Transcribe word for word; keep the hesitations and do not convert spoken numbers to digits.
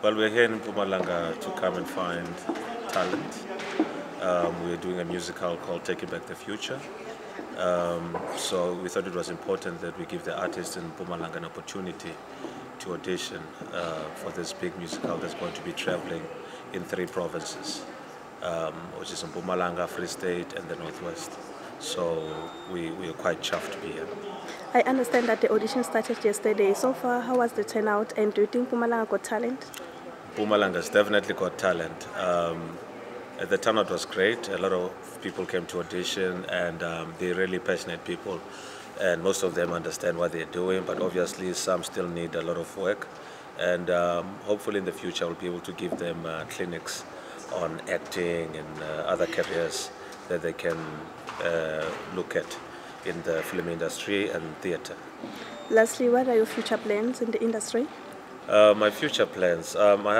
Well, we're here in Mpumalanga to come and find talent. Um, we're doing a musical called Taking Back the Future. Um, so we thought it was important that we give the artists in Mpumalanga an opportunity to audition uh, for this big musical that's going to be traveling in three provinces, um, which is Mpumalanga, Free State, and the Northwest. So we, we are quite chuffed to be here. I understand that the audition started yesterday. So far, how was the turnout, and do you think Mpumalanga got talent? Mpumalanga's definitely got talent. Um, the turnout was great. A lot of people came to audition, and um, they're really passionate people. And most of them understand what they're doing, but obviously some still need a lot of work. And um, hopefully in the future we'll be able to give them uh, clinics on acting and uh, other careers that they can uh, look at in the film industry and theatre. Lastly, what are your future plans in the industry? Uh, my future plans. Um, I